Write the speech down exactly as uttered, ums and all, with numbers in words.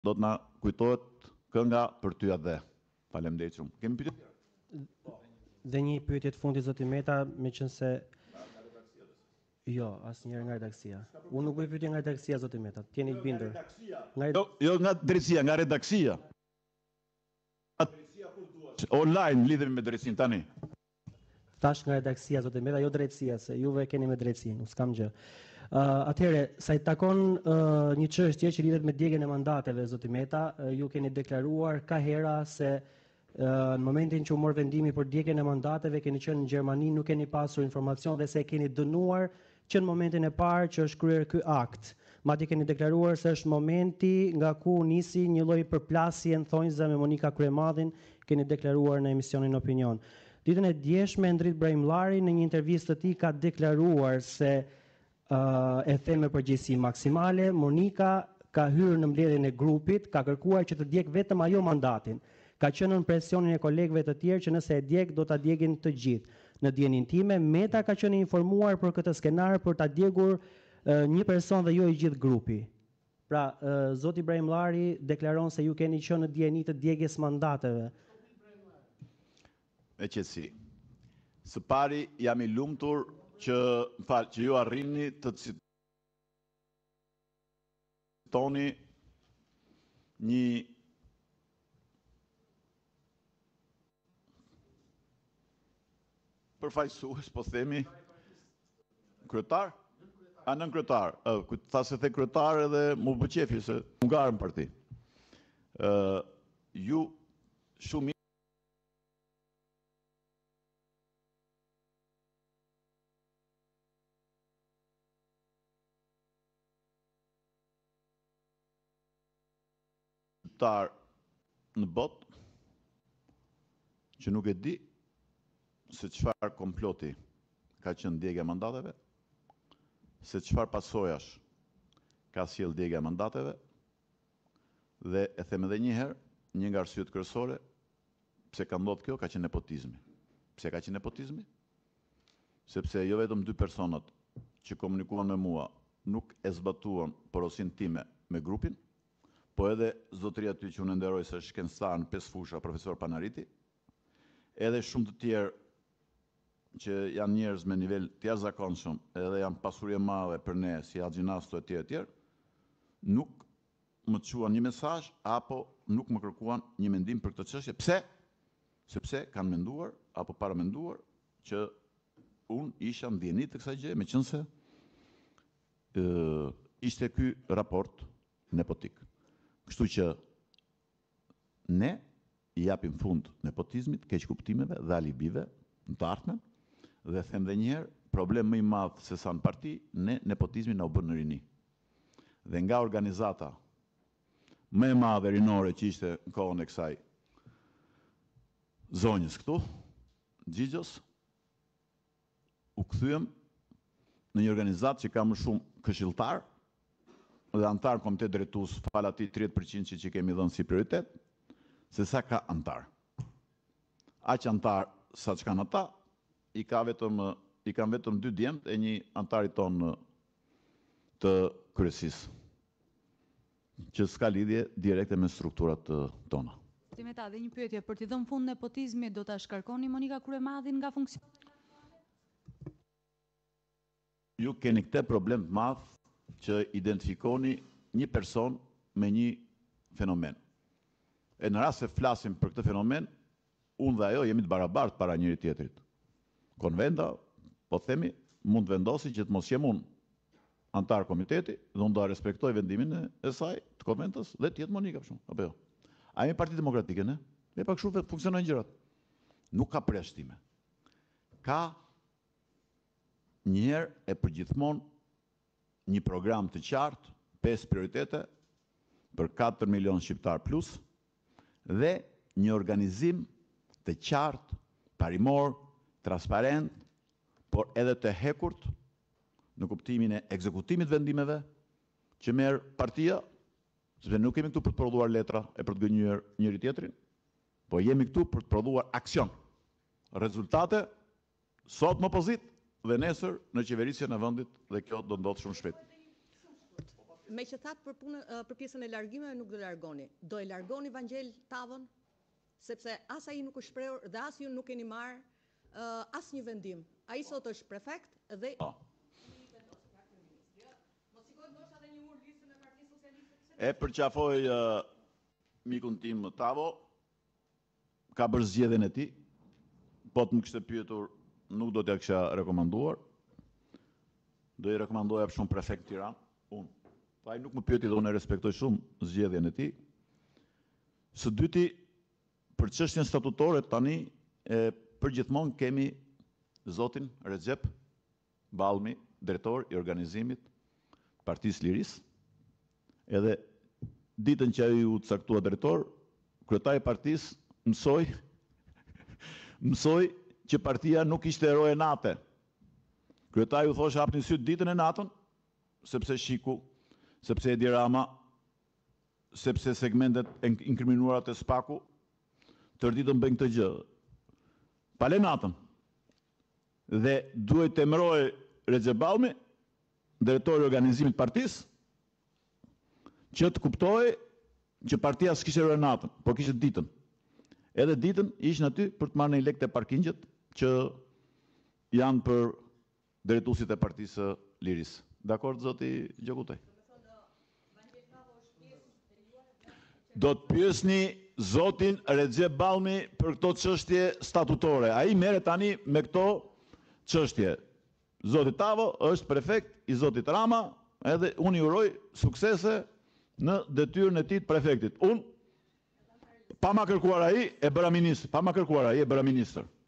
do të na kujtohet kënga për ty atë. Faleminderit shumë. Kemi pyetje? Dhe një pyetje të fundit zoti Meta, meqense jo, asnjëherë nga redaksia. Unë nuk bëj pyetje nga redaksia zoti Meta. T'jeni të bindur. Nga Jo, jo nga drejtësia, nga redaksia. Online lidhemi me drejtësinë tani. Thash nga redaksia zoti Meta, jo drejtësia, se juve keni me drejtësinë, s'kam gjë. Uh, atëherë, sa i takon uh, një çështje që lidhet me djegjen e mandateve zoti Meta, uh, ju keni deklaruar ka hera se Uh, në momentin që u mor vendimi për djegjen e mandateve, keni qenë në Gjermani, nuk keni pasur informacion dhe se keni dënuar që në momentin e parë që është kryer ky akt. Madje keni deklaruar se është momenti nga ku nisi një lloj përplasje thonjze me Monika Kryemadhin, keni deklaruar në emisionin Opinion. Ditën e djeshme Endrit Brahimllari në një intervistë të tij ka deklaruar se uh, e them me përgjegjësi maksimale, Monika ka hyrë në mbledhjen e grupit, ka kërkuar që të djeg vetëm ajo mandatin. Ka qenë në presionin e kolegëve të tjerë që nëse e djeg do ta djegin të gjithë. Në dijenin time, Meta ka qenë informuar për këtë skenar për ta djegur uh, një person dhe jo i gjithë grupi. Pra, uh, zoti Brahimllari deklaron se ju keni qenë në dijeni të djegjes mandateve. Me qetësi. Së pari jam i lumtur që, fal, që ju arrini të citoni një përfaqësues, po themi, kryetar? A nën kryetar? Uh, tha se the kryetar edhe mu bëqefi se më garën parti. Uh, ju shumë kryetar në botë që nuk e di se çfarë komploti ka qenë djegja e mandateve, se çfarë pasojash ka sjell djegja e mandateve, dhe e them edhe një herë, një nga arsyet kryesore pse ka ndodhur kjo ka qenë nepotizmi. Pse ka qenë nepotizmi? Sepse jo vetëm dy personat që komunikuan me mua nuk e zbatuan porosinë time me grupin, po edhe zotëria aty që unë nderoj se është shkencëtar në pesë fusha, profesor Panariti, edhe shumë të tjerë që janë njerëz me nivel të jashtëzakonshëm, edhe janë pasuri e madhe për ne si Haxhinastu e tjerë tjerë, nuk më çuan një mesazh apo nuk më kërkuan një mendim për këtë çështje. Pse? Sepse kanë menduar apo paramenduar që unë isha ndjeni të kësaj gjë, meqense ë ishte ky raport nepotik. Kështu që ne i japim fund nepotizmit, keqkuptimeve dhe alibive në të ardhmen, dhe them dhe njëherë, problem më i madh se sa në parti, ne nepotizmin na u bën në rini. Dhe nga organizata më e madhe rinore që ishte në kohën e kësaj zonjës këtu, Xhixhos, u kthyem në një organizatë që ka më shumë këshilltar dhe antar komitet drejtues, fal atij tridhjetë përqind që, që kemi dhënë si prioritet, se sa ka antar. Aq antar sa që kanë ata, i ka vetëm i kanë vetëm dy djemt e një antari ton të kryesisë, që s'ka lidhje direkte me strukturat tona. Zoti Meta, dhe një pyetje, për t'i dhënë fund nepotizmit do ta shkarkoni Monika Kryemadhin nga funksioni? Ju keni këtë problem të madh që identifikoni një person me një fenomen. E në rast se flasim për këtë fenomen, unë dhe ajo jemi të barabartë para njëri tjetrit. Konventa, po themi, mund të vendosi që të mos jem unë antar komiteti, dhe unë do respektoj vendimin e saj të konventës dhe të jetë Monika për shumë, apo jo. A jemi Parti Demokratike, ne? E pak shumë funksionojnë gjërat. Nuk ka përjashtime. Ka njëherë e përgjithmonë një program të qartë, pesë prioritete për katër milion shqiptar plus, dhe një organizim të qartë, parimor, transparent, por edhe të hekurt në kuptimin e ekzekutimit vendimeve që merr partia, sepse nuk kemi këtu për të prodhuar letra e për të gënjur njëri tjetrin, po jemi këtu për të prodhuar aksion. Rezultate sot në opozit dhe nesër në qeverisjen e vendit, dhe kjo do ndodhë shumë shpejt. me që thatë për, punë, për pjesën e largimeve nuk do largoni. Do e largoni Vangel Tavën, sepse as ai nuk është shprehur dhe as ju nuk keni marrë uh, as një vendim. Ai sot është prefekt dhe... Oh. E përqafoj uh, mikun tim Tavo, ka bërë zgjedhjen e tij, po të më kishte pyetur, nuk do t'ja kisha rekomanduar. Do i rekomandoja për shumë prefekt Tiranë, unë. Pa ai nuk më pyeti dhe unë e respektoj shumë zgjedhjen e tij. Së dyti, për çështjen statutore tani, e përgjithmonë kemi zotin Recep Ballmi, drejtor i organizimit Partisë Lirisë. Edhe ditën që ai u caktua drejtor, kryetari i partisë mësoi mësoi që partia nuk ishte eroe nate. Kryetari u thoshte hapni syt ditën e natën, sepse Shiku, sepse Edi Rama, sepse segmentet inkriminuara të Spaku, tërë ditën bëjnë këtë gjë. Pale natën. Dhe duhet të emërojë Recep Ballmi, drejtori i organizimit partisë, që të kuptojë që partia s'kishte eroe natën, por kishte ditën. Edhe ditën ishin aty për të marrë një lek të parkingjet që janë për drejtuesit e Partisë Lirisë. Dakord, zoti Gjokutaj? Do të pyesni zotin Recep Ballmi për këto çështje statutore. Ai merret tani me këto çështje. Zoti Tavo është prefekt i zotit Rama, edhe unë i uroj suksese në detyrën e tij të prefektit. Unë pa ma kërkuar ai e bëra ministër, pa ma kërkuar ai e bëra ministër.